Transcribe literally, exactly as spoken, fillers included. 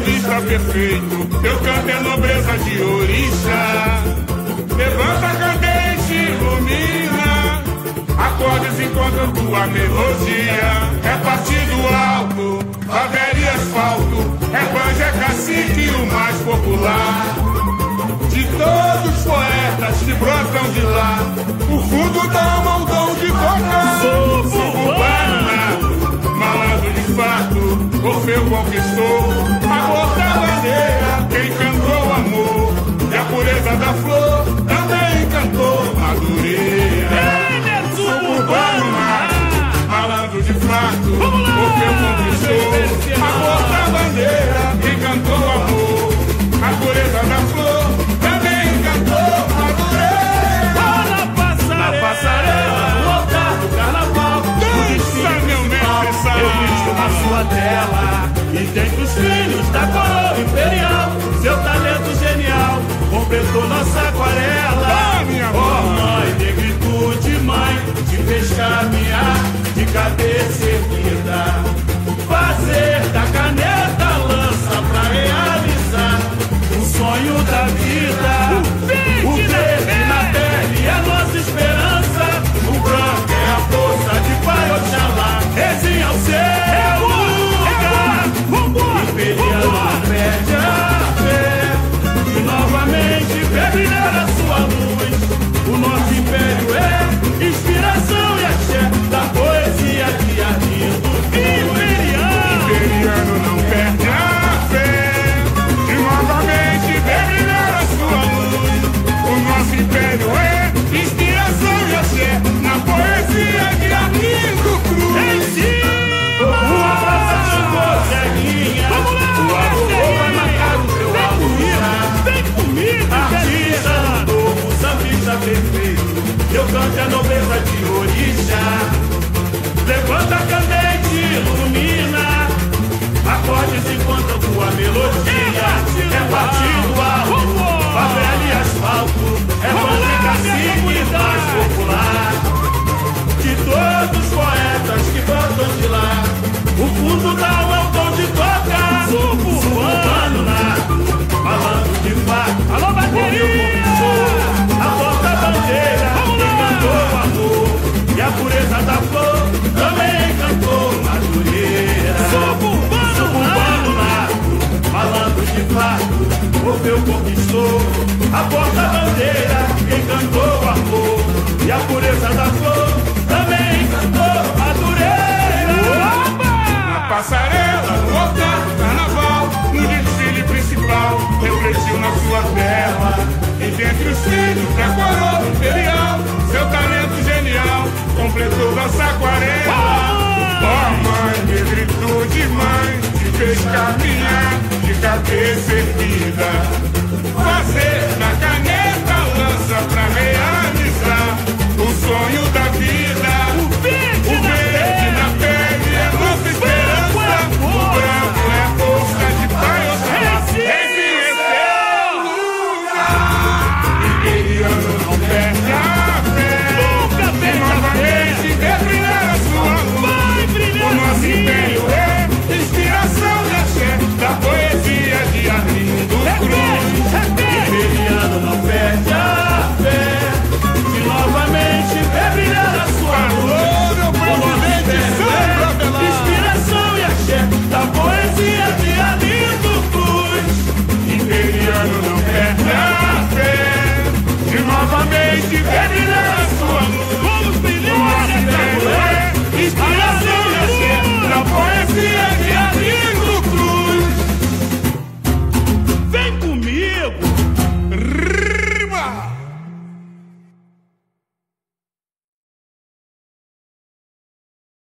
sambista perfeito, teu canto é nobreza de orixá. Levanta a candeia e te ilumina, acordes encontram tua melodia. É partido alto, favela e asfalto, é banjo, é cacique o mais popular. De todos os poetas que brotam de lá, o fundo da alma o dom de tocar. Suburbano nato, malandro de fato, Orfeu conquistou a cor da bandeira. Quem cantou o amor e a pureza da flor também cantou Madureira. Suburbano nato, malandro de fato, Orfeu conquistou a cor da bandeira. Quem cantou o amor, a pureza da flor também cantou Madureira. Na passarela, na passarela, no altar do carnaval, dança, meu mestre, eu visto na sua tela. E dentre os filhos da coroa imperial, seu talento genial completou nossa aquarela. Ah, minha oh, mãe, negritude, mãe, te fez caminhar de cabeça erguida, fazer da caneta lança pra realizar o sonho da vida. O verde na pele é a nossa esperança, o branco é a força de Pai Oxalá. Rezinha ao seu lugar, imperiano perde a fé e novamente vê brilhar a sua luz. O nosso império é inspiração e axé da poesia de Arlindo Cruz. Imperiano não perde a fé e novamente vê brilhar a sua luz. O nosso império é inspiração e axé na poesia de Arlindo Cruz. Um abraço chegou, Zeguinha. O avô vai marcar o teu alto. Vem comigo, artista novo, sambista perfeito. Eu canto a nobreza de orixá. Levanta a candeia e te ilumina, acordes enquanto tua melodia. É partido alto, favela e asfalto, é banjo e cacique mais popular. De todos os poetas que brotam de lá, o fundo da alma é o dom de tocar. Suburbano nato, malandro de fato, alô bateria, a porta bandeira, quem cantou o amor e a pureza da flor também cantou Madureira. Suburbano nato, malandro de fato, Orfeu conquistou a porta bandeira. Quem cantou o amor e a pureza da flor também cantou Madureira. Na passarela, no altar do carnaval, no desfile principal, refletiu na sua tela. E dentre os filhos da coroa imperial, seu talento genial completou nossa aquarela. Oh, mãe, negritude, mãe, te fez caminhar de cabeça erguida, fazer na caneta lança pra realizar o sonho da vida. O verde na pele é nossa esperança, o branco é a força de Pai Oxalá. Rezinha lugar, imperiano não perde a fé e novamente vê brilhar a sua luz. O nosso império é inspiração e axé da poesia de Arlindo Cruz. Imperiano não perde a fé e novamente vê brilhar a sua luz. O nosso império é inspiração e axé da poesia de Arlindo Cruz. Imperiano não perde a fé e novamente vê brilhar